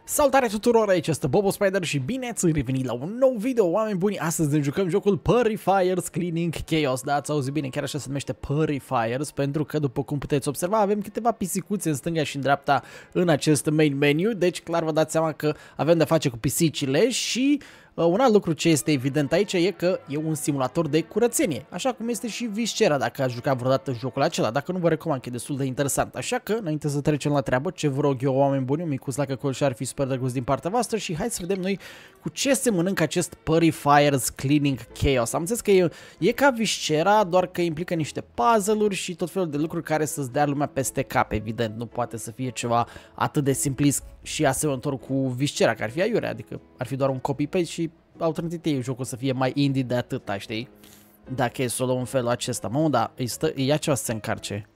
Salutare tuturor, aici este Bobo Spider și bine ați revenit la un nou video, oameni buni. Astăzi ne jucăm jocul Purifiers Cleaning Chaos. Da, ați auzit bine, chiar așa se numește Purifiers, pentru că, după cum puteți observa, avem câteva pisicuțe în stânga și în dreapta în acest main menu. Deci, clar vă dați seama că avem de face cu pisicile și un alt lucru ce este evident aici e că e un simulator de curățenie, așa cum este și Viscera, dacă ați jucat vreodată jocul acela. Dacă nu, vă recomand, că e destul de interesant. Așa că, înainte să trecem la treabă, ce vă rog eu, oameni buni, un micuț like acolo și ar fi super drăguț din partea voastră și hai să vedem noi cu ce se mănâncă acest Purifiers Cleaning Chaos. Am înțeles că e ca Viscera, doar că implică niște puzzle-uri și tot felul de lucruri care să-ți dea lumea peste cap, evident. Nu poate să fie ceva atât de simplist și asemănător cu Viscera, care ar fi aiurea, adică ar fi doar un copy-paste și au trântit ei jocul să fie mai indie de atâta, știi? Dacă e să o luăm în felul acesta. Mă, da, ia ceva să se încarce.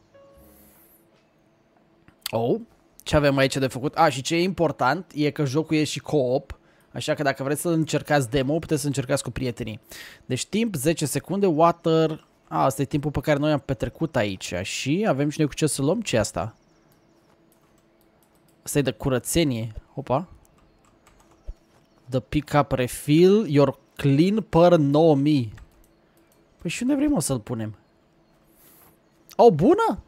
Oh, ce avem aici de făcut? Și ce e important e că jocul e și co-op, așa că dacă vreți să încercați demo, puteți să încercați cu prietenii. Deci timp 10 secunde, water. Asta e timpul pe care noi am petrecut aici. Și avem și noi cu ce să luăm. Ce e asta? Asta e de curățenie. Opa. The pick-up refill, your clean per 9000. Păi și unde vrem să-l punem? Oh, bună!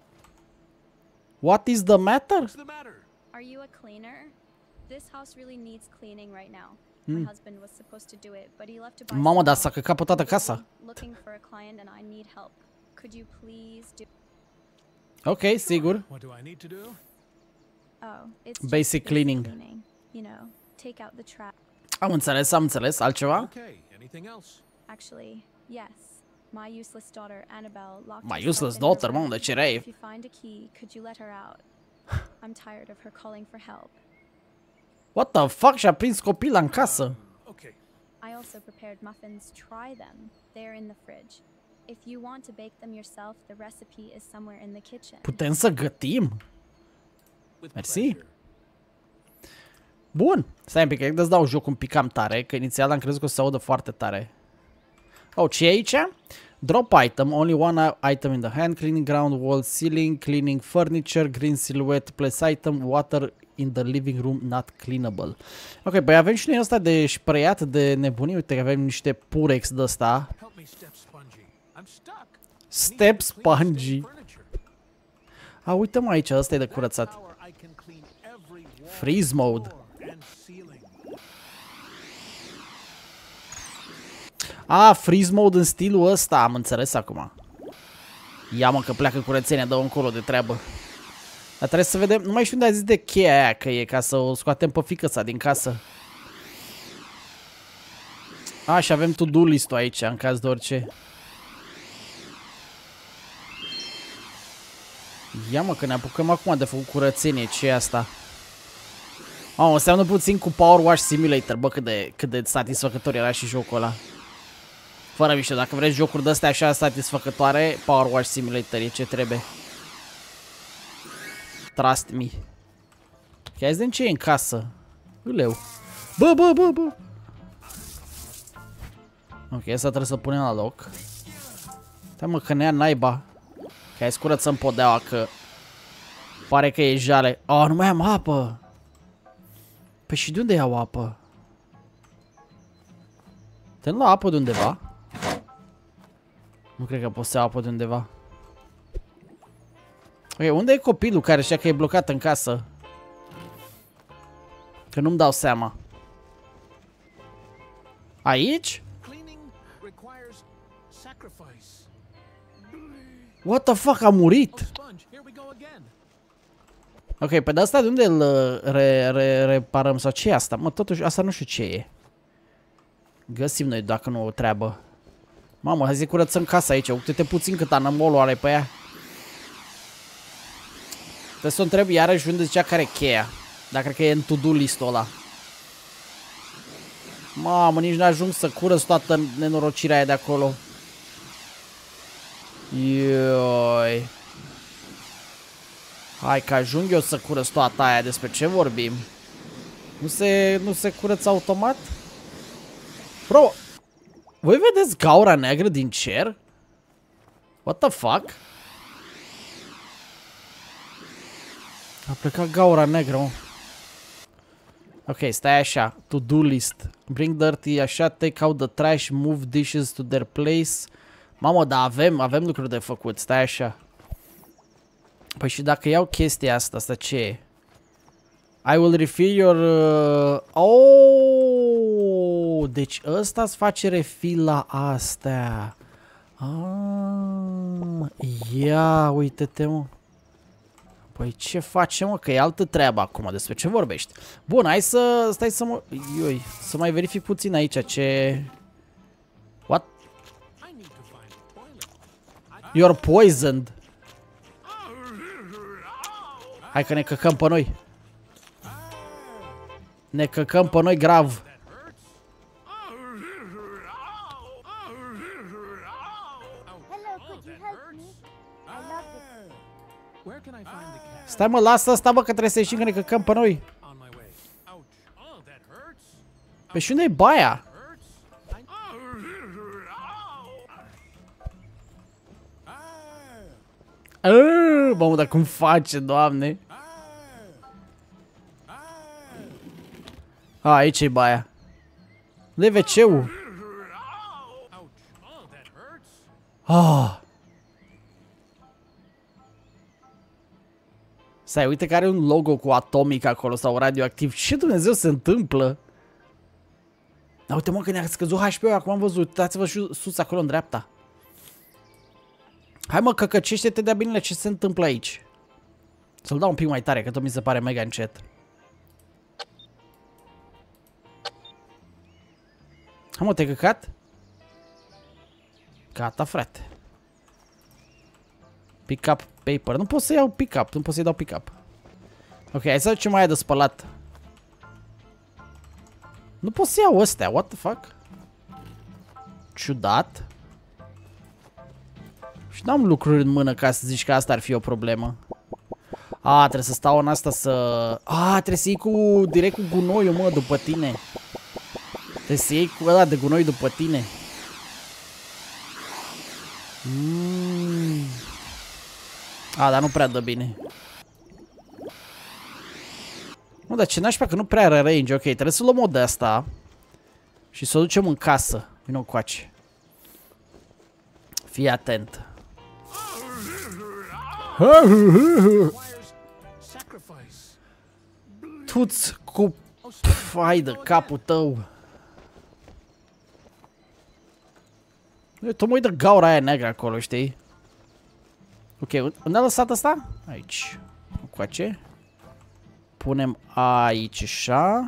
What is the matter? Are you a cleaner? This house really needs cleaning right now. My husband was supposed to do it, but he left to buy. Mamă, dar s-a căcat pe toată casa. Looking for a client and I need help. Could you please do? Ok, sigur. What do I need to do? Oh, it's Basic cleaning. You know, take out the trash. Am înțeles. Altceva? Okay, anything else? Actually, yes. My useless daughter Annabelle locked My herself useless in her daughter, room. mă, de ce rei? If you find a key, could you let her out? I'm tired of her calling for help. What the fuck? Și-a prins copila în casă. Okay. I also prepared muffins. Try them. They're in the fridge. If you want to bake them yourself, the recipe is somewhere in the kitchen. Putem să gătim? With Merci. pleasure. Bun. Stai un pic, că îți dau joc un pic cam tare, că inițial am crezut că o să se audă foarte tare. Oh, ce e aici? Drop item, only one item in the hand, cleaning ground, wall, ceiling, cleaning furniture, green silhouette, place item, water in the living room, not cleanable. Ok, păi avem și noi ăsta de spreiat de nebunii, uite că avem niște purex de ăsta. Help me, Step Spongy. I'm stuck. Step Spongy. Uite mă aici, ăsta e de curățat. Freeze mode. Freeze mode în stilul ăsta, am înțeles acum. Ia mă că pleacă curățenia, dă-o încolo de treabă. Dar trebuie să vedem, nu mai știu unde a zis de cheia aia că e, ca să o scoatem pe fiică-sa din casă. Și avem to-do list-ul aici, în caz de orice. Ia mă că ne apucăm acum de făcut curățenie, ce e asta? Înseamnă puțin cu Power Wash Simulator, bă, cât de satisfăcător era și jocul ăla. Fără mișto, dacă vreți jocuri de-astea așa satisfăcătoare, Power Wash Simulator e ce trebuie. Trust me. Hai să vedem ce e în casă. Uleu. Bă. Ok, asta trebuie să punem la loc. Stai mă că ne ia naiba. Hai să curățăm podeaua că pare că e jale. Nu mai am apă. Păi și de unde iau apă? Te-am luat apă de undeva? Nu cred că pot să iau apă de undeva. Ok, unde e copilul care știa că e blocat în casă? Că nu-mi dau seama. Aici? What the fuck, a murit? Ok, pe de asta de unde îl reparăm sau ce e asta? Mă, totuși, asta nu știu ce e. Găsim noi dacă nu o treabă. Mamă, hai să curățăm casa aici. Uite-te puțin cât anamolul are pe ea. Trebuie să o întreb iarăși unde zicea care e cheia. Dar cred că e în to-do list-ul ăla. Mamă, nici n-ajung să curăț toată nenorocirea aia de acolo. Ioi. Hai că ajung eu să curăț toată aia. Despre ce vorbim? Nu se curăță automat? Bro, voi vedeți gaura neagră din cer? What the fuck? A plecat gaura neagră, mă. Ok, stai așa. To-do list. Bring dirty, așa, take out the trash, move dishes to their place. Mamă, dar avem lucruri de făcut. Stai așa. Păi și dacă iau chestia asta ce e? I will refill your... Oh! Deci ăsta îți face refill la astea. Ah, ia, uite-te, mă. Păi ce facem, mă? Că e altă treabă acum. Despre ce vorbești? Bun, hai să... Stai să mă... Ioi, să mai verific puțin aici ce... What? You're poisoned. Hai că ne căcăm pe noi. Ne căcăm pe noi grav. Stai mă, lasă asta, bă, că trebuie să ieșim, că ne căcăm pe noi. Pe și unde e baia? Bă, dar cum face, Doamne? A, aici e baia. Unde e WC-ul? Ah. Stai, uite că are un logo cu atomic acolo sau radioactiv. Ce Dumnezeu se întâmplă? Da, uite mă că ne-a scăzut HP-ul, acum am văzut. Uitați-vă sus acolo în dreapta. Hai mă, căcăcește-te de-a binele ce se întâmplă aici. Să-l dau un pic mai tare, că tot mi se pare mega încet. Hai mă, te-ai căcat? Gata, frate. Pick up paper. Nu pot să iau pick up, nu pot să-i dau pick up. Ok, hai să vedem ce mai e de spălat. Nu pot să iau astea, what the fuck? Ciudat. Și n-am lucruri în mână ca să zici că asta ar fi o problemă. A, trebuie să stau în asta să... A, trebuie să iei cu... direct cu gunoiul, mă, după tine. Trebuie să iei cu ăla de gunoi după tine. A, dar nu prea dă bine. Nu, dar ce nașpa că nu prea are range. Ok, trebuie să luăm o de asta și să o ducem în casă. Vino încoace. Fii atent. Tu-ți cu... Hai de capul tău. Tu mă uit de gaura aia neagră acolo, știi? Ok, unde a lăsat asta? Aici. Încoace. Punem aici așa.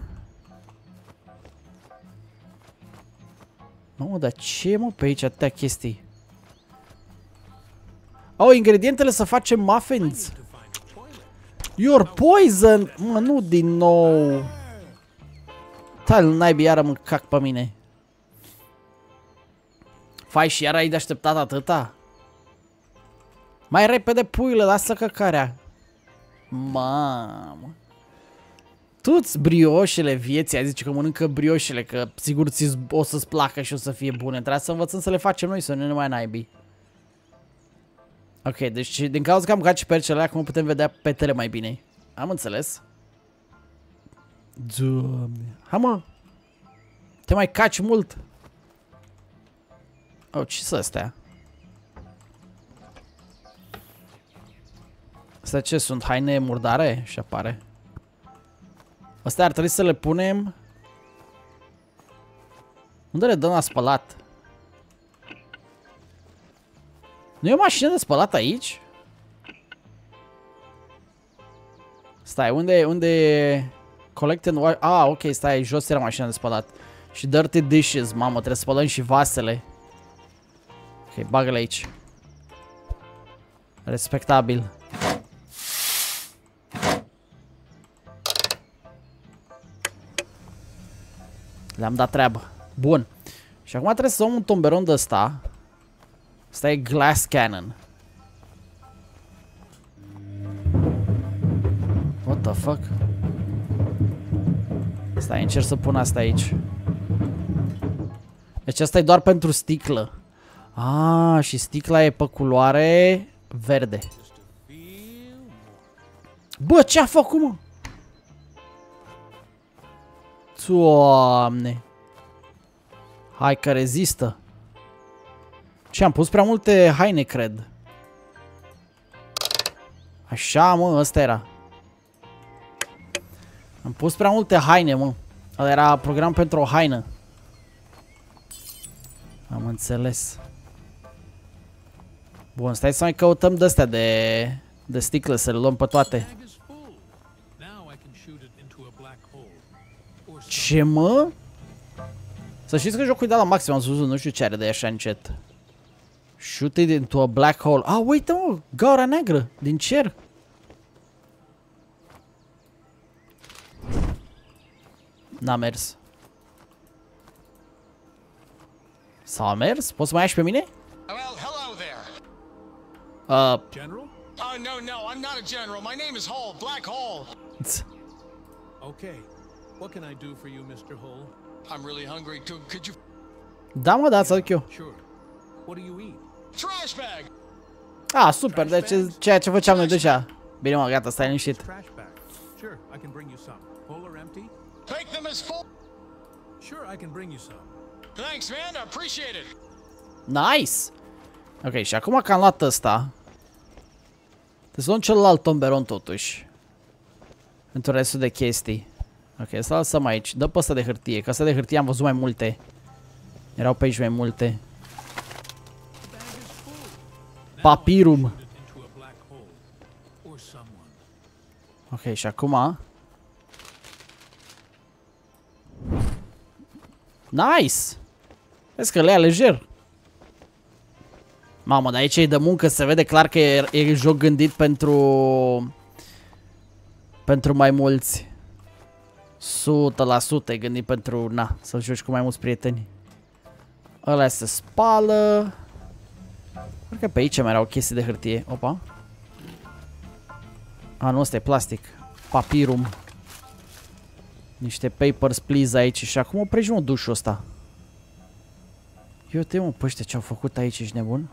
Mă, dar ce mă pe aici atâtea chestii? Oh, ingredientele să facem muffins. You're poison! Mă, nu din nou. Tai-l naibii, iară mă cac pe mine. Fai și iar ai de așteptat atâta? Mai repede puiule, lasă căcarea. Mamă. Tu-ți brioșele vieții, ai zice că mănâncă brioșele, că sigur o să-ți placă și o să fie bune. Trebuie să învățăm să le facem noi, să nu ne mai naibii. Ok, deci din cauza că am băgat și percele, acum putem vedea petele mai bine. Am înțeles. Doamne. Hai mă. Te mai caci mult. Oh, ce sunt astea? Astea ce sunt? Haine murdare? Și apare. Astea ar trebui să le punem. Unde le dăm la spălat? Nu e o mașină de spălat aici? Stai, unde e... Collect and wash... Ah, ok, stai, jos era mașina de spălat. Și dirty dishes, mamă, trebuie să spălăm și vasele. Ok, bagă-le aici. Respectabil. Le-am dat treabă. Bun. Și acum trebuie să luăm un tomberon de ăsta. Asta e glass cannon. What the fuck? Stai, încerc să pun asta aici. Deci asta e doar pentru sticlă. Ah, și sticla e pe culoare verde. Bă, ce-a făcut, mă? Doamne. Hai că rezistă. Ce, am pus prea multe haine, cred. Așa, mă, ăsta era. Am pus prea multe haine, mă. Ăla era program pentru o haină. Am înțeles. Bun, stai să mai căutăm de-astea de sticle, să le luăm pe toate. Ce, mă? Să știți că jocul e dat la maxim, am spus, nu știu ce are de așa încet. Shoot it into a black hole. Ah, uite, mă, gaura neagră din cer. N-a mers. S-a mers? Poți să mai ai și pe mine? Well, hello there. General? No, I'm not a general. My name is Hall, Black Hole. Okay. What can I do for you, Mr. Hull? I'm really hungry. Could you... Da, mă, da, să duc eu. Sure. What do you eat? Trash bag! Ah, super, deci ceea ce făceam noi deja. Bine, mă, gata, stai liniștit. Trash bag. Sure, I can bring you some. Full or empty? Take them as full. Sure, I can bring you some. Thanks, man. I appreciate it. Nice! Ok, și acum că am luat ăsta, trebuie să luăm celălalt tomberon totuși. Pentru restul de chestii. Ok, să lăsăm aici. Dă pe ăsta de hârtie, că ăsta de hârtie am văzut mai multe. Erau pe aici mai multe. Papirum. Ok, și acum... Nice! Vezi că le ia lejer. Mamă, dar aici e de muncă, se vede clar că e joc gândit pentru mai mulți. 100% e gândit pentru, na, să-l joci cu mai mulți prieteni. Ăla se spală. Cred că pe aici mai erau chestii de hârtie. Opa. A, nu, ăsta e plastic. Papirum. Niște papers, please, aici. Și acum oprești, mă, dușul ăsta. Eu te mă, pe ăștia ce-au făcut aici, ești nebun?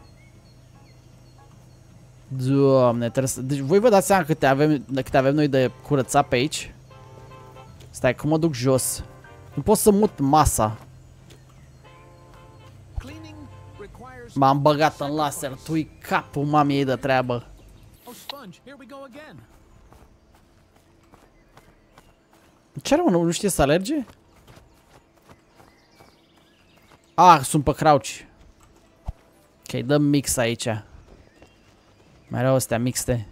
Doamne, trebuie să... Deci voi vă dați seama câte avem noi de curățat pe aici? Stai, cum mă duc jos? Nu pot să mut masa. M-am băgat în laser, tu-i capul mamei ei de treabă. Ce are, mă, nu știe să alerge? Ah, sunt pe crouch. Ok, dăm mix aici. Mai erau astea mixte.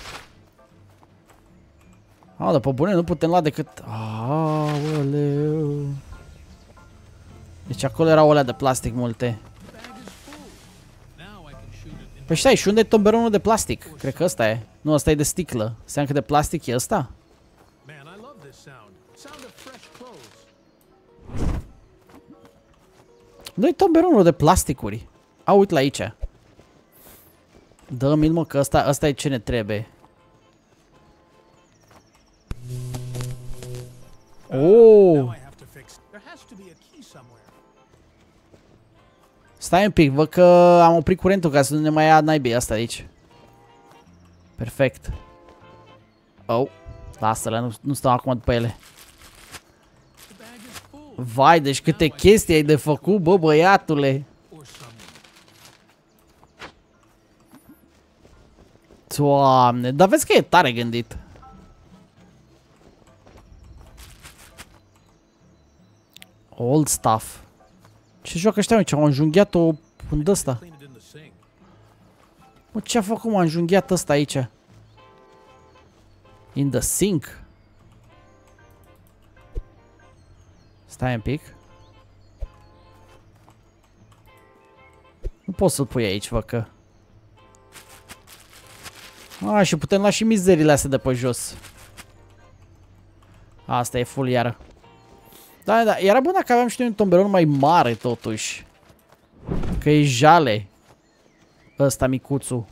Ah, dar pe bune nu putem lua decât... Aoleu. Deci acolo erau alea de plastic multe. Păi stai, și unde e tomberonul de plastic? Cred că ăsta e. Nu, ăsta e de sticlă. Seamnă că de plastic e ăsta? Nu-i tomberonul de plasticuri. A, uite la aici. Dă-mi-l, mă, că ăsta e ce ne trebuie. Oh! Stai un pic, văd că am oprit curentul ca să nu ne mai ia naibii asta de aici. Perfect. Oh, lasă-le, nu stau acum după ele. Vai, deci câte chestii ai de făcut, bă, băiatule. Doamne, dar vezi că e tare gândit. Old stuff. Ce joacă ăștia, mă? Ce-au înjunghiat-o în ăsta? Mă, ce-a făcut, m-a înjunghiat ăsta aici? In the sink? Stai un pic. Nu poți să-l pui aici, văd că. A, și putem lua și mizerile astea de pe jos. Asta e full iară. Da, da, era bun dacă aveam și noi un tomberon mai mare totuși. Că e jale. Ăsta micuțul.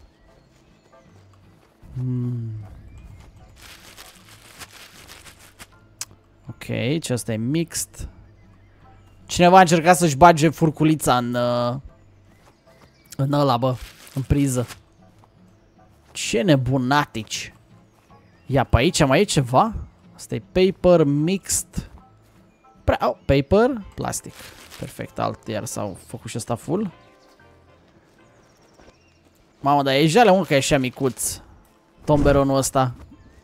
Ok, ce asta e mixed. Cineva a încercat să-și bage furculița în ăla, bă, în priză. Ce nebunatici. Ia, pe aici mai e ceva? Asta e paper mixed. Oh, paper, plastic. Perfect, alt iar s-au făcut și ăsta full. Mamă, dar e jale, mă, că e așa micuț tomberonul ăsta.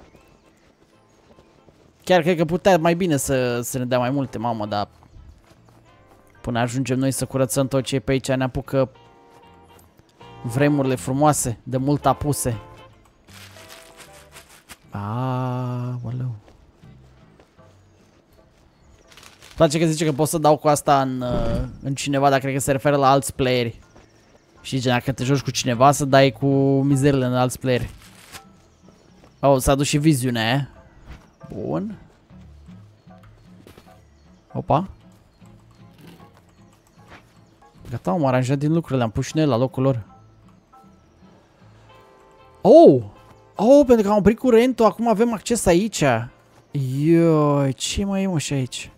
Chiar cred că putea mai bine să ne dea mai multe, mamă, dar până ajungem noi să curățăm tot ce e pe aici, ne apucă vremurile frumoase, de mult apuse. Aoleu. Îmi place că zice că pot să dau cu asta în cineva, dar cred că se referă la alți playeri. Și gen, dacă te joci cu cineva, să dai cu mizerile în alți playeri. Oh, s-a dus și viziunea aia. Bun. Opa. Gata, am aranjat din lucrurile, am pus și noi la locul lor. Oh! Oh, pentru că am oprit curentul, acum avem acces aici. Ioi, ce mai e mă și aici?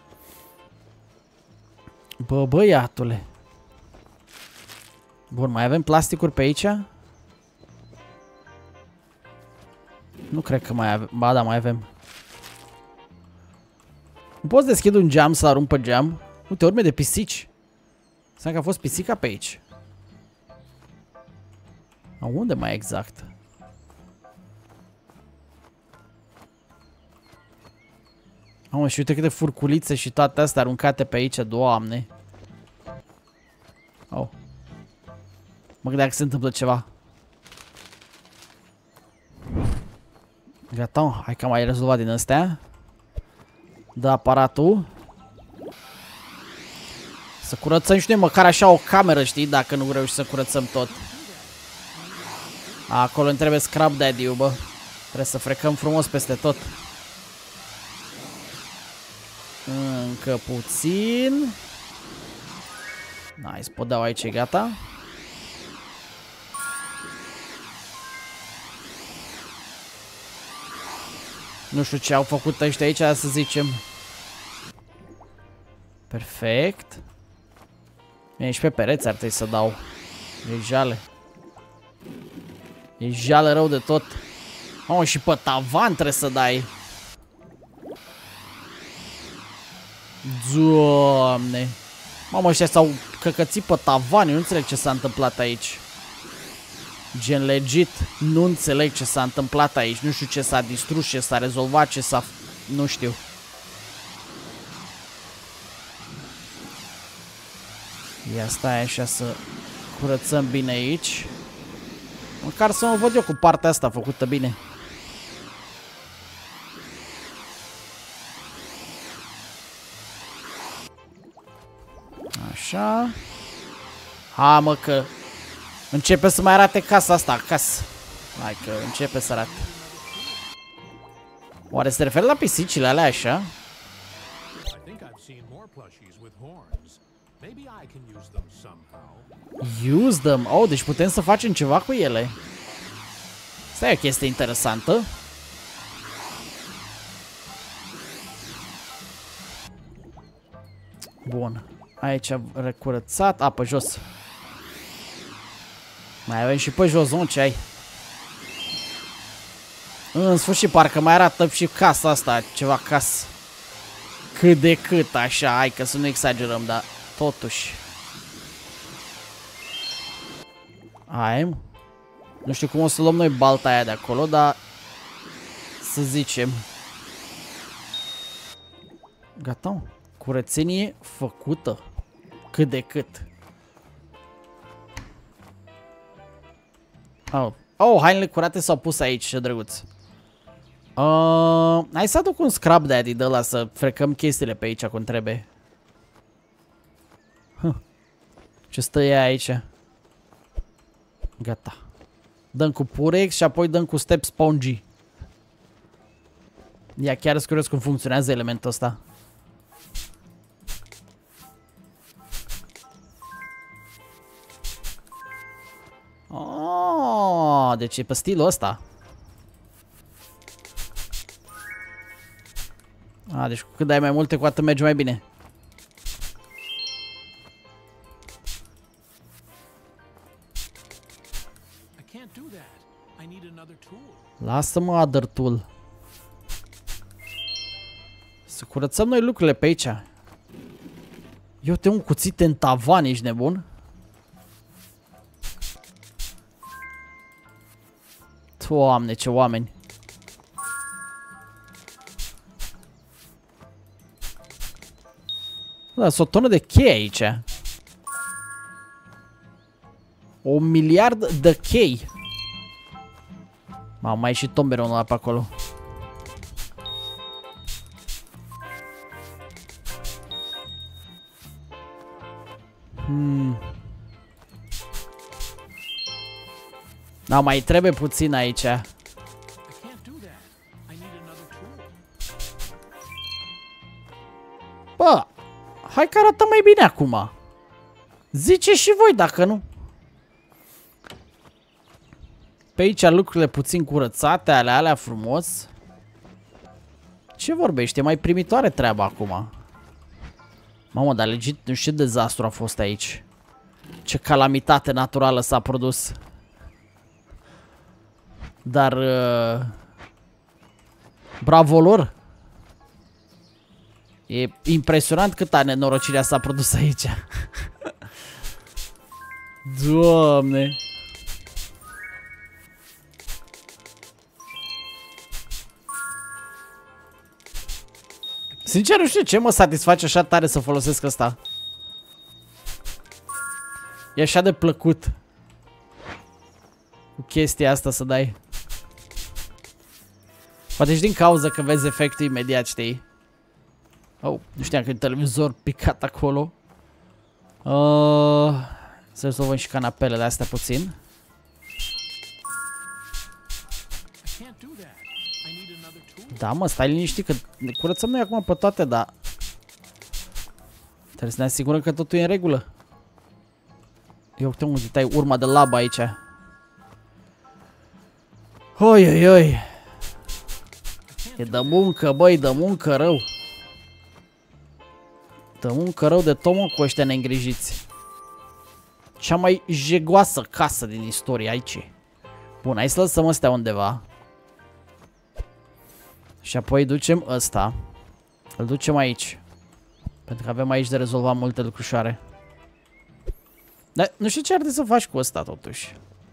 Bă, băiatule. Bun, mai avem plasticuri pe aici? Nu cred că mai avem. Ba da, mai avem. Nu poți deschid un geam să arunc pe geam? Uite, urme de pisici. Înseamnă că a fost pisica pe aici. A, unde mai exact? Mamă, și uite câte furculițe și toate astea aruncate pe aici, Doamne. Oh. Mă gândeam că se întâmplă ceva. Gata, hai că am mai rezolvat din astea. Dă aparatul. Să curățăm și noi măcar așa o cameră, știi, dacă nu reușim să curățăm tot. Acolo îmi trebuie scrap daddy-ul, bă. Trebuie să frecăm frumos peste tot. Încă puțin. Nice, pot dau aici, e gata. Nu știu ce au făcut ăștia aici, să zicem. Perfect. Bine, și pe pereți ar trebui să dau. E jale. E jale rău de tot. Mamă, și pe tavan trebuie să dai. Doamne. Mamă, ăștia s-au căcățit pe tavan. Eu nu înțeleg ce s-a întâmplat aici. Gen legit, nu înțeleg ce s-a întâmplat aici. Nu știu ce s-a distrus, ce s-a rezolvat, ce s-a... Nu știu. Ia stai așa să curățăm bine aici. Măcar să mă văd eu cu partea asta făcută bine. Așa. Ha, mă, că începe să mai arate casa asta acasă. Hai că începe să arate. Oare se referă la pisicile alea așa? Use them? Oh, deci putem să facem ceva cu ele. Asta e o chestie interesantă. Bun. Aici recurățat. A, pe jos. Mai avem și pe jos, ce ai? În sfârșit, parcă mai arată și casa asta, ceva casă. Cât de cât, așa, hai că să nu exagerăm, dar totuși. Hai. Nu știu cum o să luăm noi balta aia de acolo, dar să zicem. Gata. Curățenie făcută. Cât de cât. Oh, hainele curate s-au pus aici, ce drăguț. Hai să aduc un scrap daddy de ăla să frecăm chestiile pe aici cum trebuie. Ce stă ea aici? Gata. Dăm cu purex și apoi dăm cu step spongy. Ia chiar sunt curios cum funcționează elementul ăsta. Oh, deci e pe stilul ăsta. Deci cu cât dai mai multe, cu atât merge mai bine. Lasă-mă other tool. Să curățăm noi lucrurile pe aici. Eu te un cuțit în tavan, ești nebun? Doamne, ce oameni. Da, sunt o tonă de chei aici. 1 miliard de chei. Mai e și tomberonul ăla pe acolo. Da, mai trebuie puțin aici. I can't do that. I need another tool. Bă, hai că arată mai bine acum. Zice și voi dacă nu. Pe aici lucrurile puțin curățate, alea frumos. Ce vorbește? Mai primitoare treaba acum. Mamă, dar legit, nu știu ce dezastru a fost aici. Ce calamitate naturală s-a produs. Dar... bravo lor. E impresionant câta nenorocirea s-a produs aici. Doamne. Sincer, nu știu ce mă satisface așa tare să folosesc asta. E așa de plăcut cu chestia asta să dai. Poate și din cauza că vezi efectul imediat, știi? Oh, nu știam că e un televizor picat acolo. Să rezolvăm și canapelele astea puțin. Da, mă, stai liniștit că ne curățăm noi acum pe toate, dar trebuie să ne asigurăm că totul e în regulă. Eu uite unde tai urma de labă aici. Oi, oi, oi. E de muncă, băi, de muncă rău. De muncă rău de tot, mă, cu ăștia neîngrijiți. Cea mai jegoasă casă din istorie aici. Bun, hai să lăsăm astea undeva. Și apoi ducem ăsta. Îl ducem aici. Pentru că avem aici de rezolvat multe lucrușoare. Dar nu știu ce ar trebui să faci cu ăsta totuși.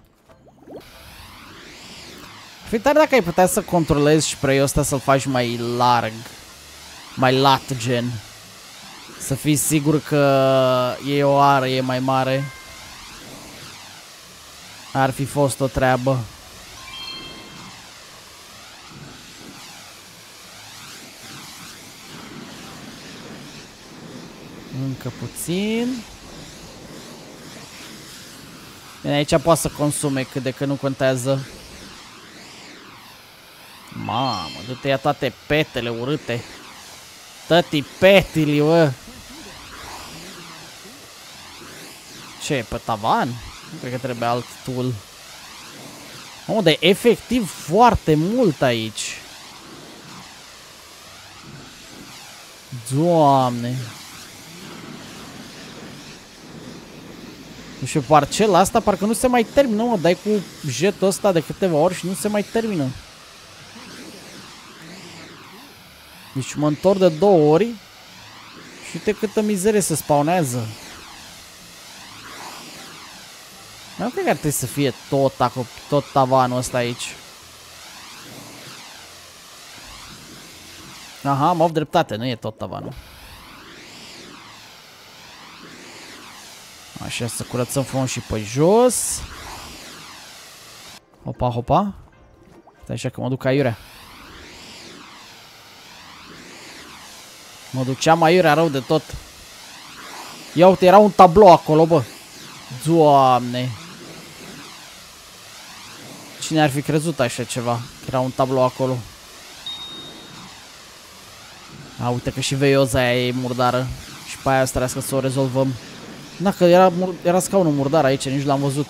Fi tare dacă ai putea să controlezi și spray-ul ăsta să-l faci mai larg. Mai lat gen. Să fii sigur că e o arie mai mare. Ar fi fost o treabă. Încă puțin. Bine, aici poate să consume cât de că nu contează. Mamă, du-te, ia toate petele urâte. Tăti petili, bă. Ce, pe tavan? Nu cred că trebuie alt tool. Mamă, dar e efectiv foarte mult aici. Doamne. Nu știu, parcela asta parcă nu se mai termină, mă. Dai cu jetul ăsta de câteva ori și nu se mai termină. Deci mă întorc de 2 ori și uite câtă mizerie se spawnează. Nu cred că ar trebui să fie tot tavanul ăsta aici. Aha, am avut dreptate, nu e tot tavanul. Așa, să curățăm frumos și pe jos. Hopa, hopa. Stai așa că mă duc aiurea. Mă duceam aiurea rău de tot. Ia uite, era un tablou acolo, bă. Doamne. Cine ar fi crezut așa ceva? Era un tablou acolo. A, uite că și veioza aia e murdară. Și pe aia trebuie să o rezolvăm. Da, că era scaunul murdar aici, nici l-am văzut.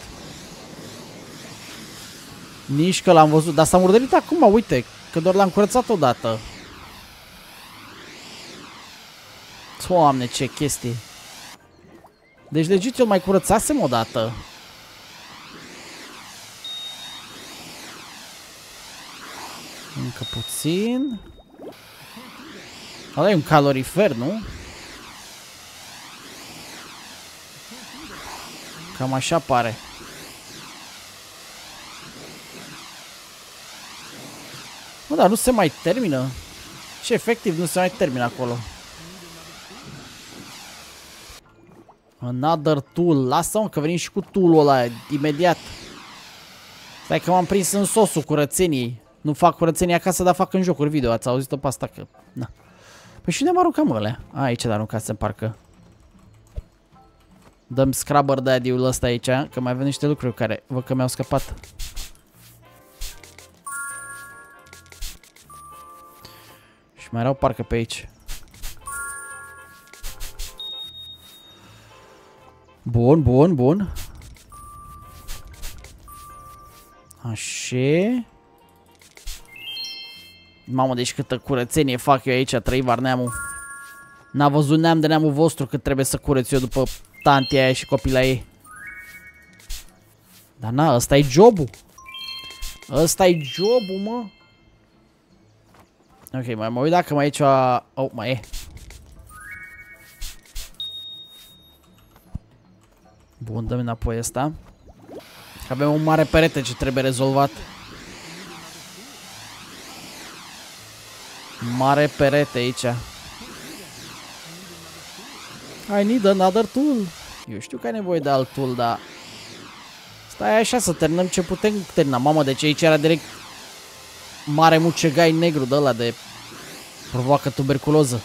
Nici că l-am văzut, dar s-a murdărit acum, uite, că doar l-am curățat odată. Doamne, ce chestii. Deci legit eu mai curățasem odată. Încă puțin. Ăla e un calorifer, nu? Cam așa pare. Bă, dar nu se mai termină. Și efectiv nu se mai termină acolo. Another tool. Lasă-mă că venim și cu tool-ul ăla imediat. Stai că m-am prins în sosul curățeniei. Nu fac curățenie acasă, dar fac în jocuri video. Ați auzit-o pe asta că... Na. Păi și unde mă aruncăm ălea? A, aici de aruncasem parcă. Dăm scrubber daddy-ul ăsta aici, că mai avem niște lucruri care văd că mi-au scăpat. Și mai erau parcă pe aici. Bun, bun, bun. Așa. Mamă, deci câtă curățenie fac eu aici, Trăivar neamul. N-a văzut neam de neamul vostru cât trebuie să cureț eu după tantia aia și copila ei. Dar na, ăsta e jobul. Ăsta e jobul, mă. Ok, mai mă uit dacă mai e ceva... Oh, mai e. Bun, dă-mi înapoi ăsta. Avem un mare perete ce trebuie rezolvat. Mare perete aici. I need another tool. Eu știu că ai nevoie de alt tool, dar... Stai așa să terminăm ce putem termina. Mamă, deci aici era direct mare mucegai negru de ăla de provoacă tuberculoză.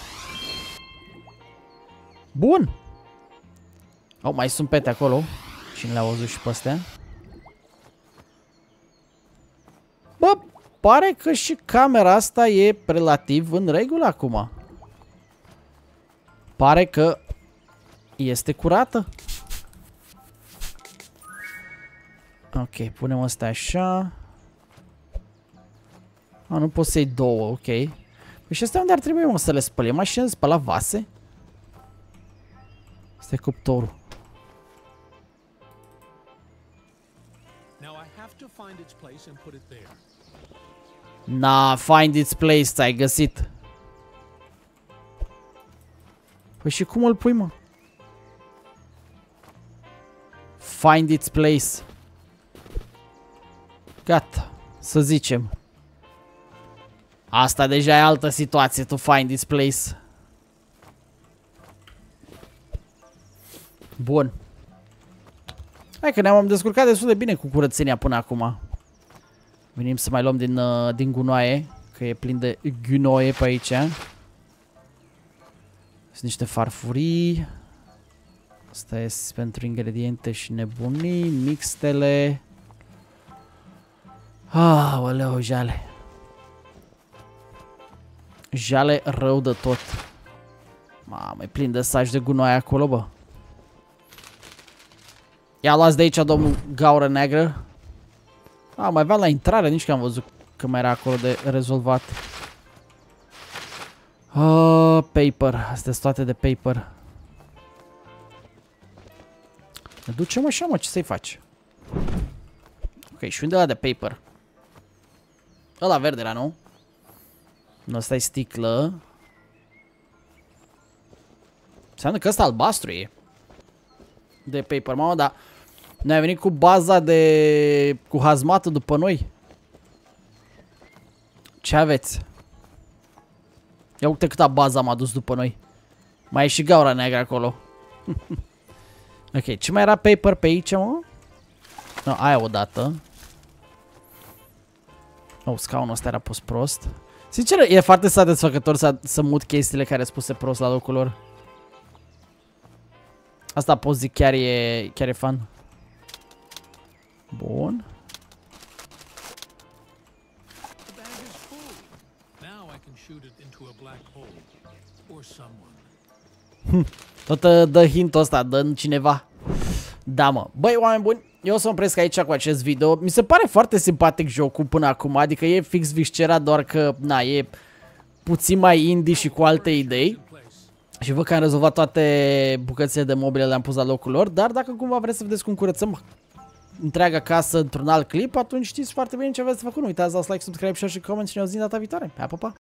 Bun. Oh, mai sunt pete acolo. Cine le-a văzut și pe astea? Bă, pare că și camera asta e relativ în regulă acum. Pare că este curată. Ok, punem asta așa. A, nu pot să-i două, ok. Păi și astea unde ar trebui, mă, să le spăl? E mașină de spălat vase? Asta e cuptorul. Na, find its place, ți-ai găsit. Păi și cum îl pui, mă? Find its place. Gata, să zicem. Asta deja e altă situație, to find its place. Bun. Hai că ne-am descurcat destul de bine cu curățenia până acum. Venim să mai luăm din gunoaie, că e plin de gunoaie pe aici. Sunt niște farfurii. Asta e pentru ingrediente și nebunii. Mixtele. Aoleu, jale. Jale rău de tot. Mamă, e plin de saci de gunoaie acolo, bă. Ia luați de aici, domnul gaură neagră. Mai avea la intrare, nici că am văzut că mai era acolo de rezolvat. Paper. Astea sunt toate de paper. Ne ducem așa, mă, ce să-i faci? Ok, și unde ăla de paper? Ăla verde era, nu? Ăsta e sticlă. Înseamnă că ăsta albastru e. De paper, mamă, dar... Noi am venit cu baza de... cu hazmatul după noi. Ce aveți? Ia uite câta bază am adus după noi. Mai e și gaura neagră acolo. Ok, ce mai era paper pe aici, mă? No, aia odată. Oh, scaunul ăsta era pus prost. Sincer, e foarte satisfăcător să mut chestiile care sunt puse prost la locul lor. Asta pot zic, chiar e fun. Bun. Tot dă hint-ul ăsta, dă cineva. Da, mă. Băi, oameni buni, eu o să mă opresc aici cu acest video. Mi se pare foarte simpatic jocul până acum. Adică e fix Viscera, doar că, na, e puțin mai indie și cu alte idei. Și văd că am rezolvat toate bucățile de mobile, le-am pus la locul lor. Dar dacă cumva vreți să vedeți cum curățăm întreaga casă într-un alt clip, atunci știți foarte bine ce aveți de făcut. Nu uitați să dați like, subscribe, share și comment și ne auzim data viitoare. Pa, pa, pa!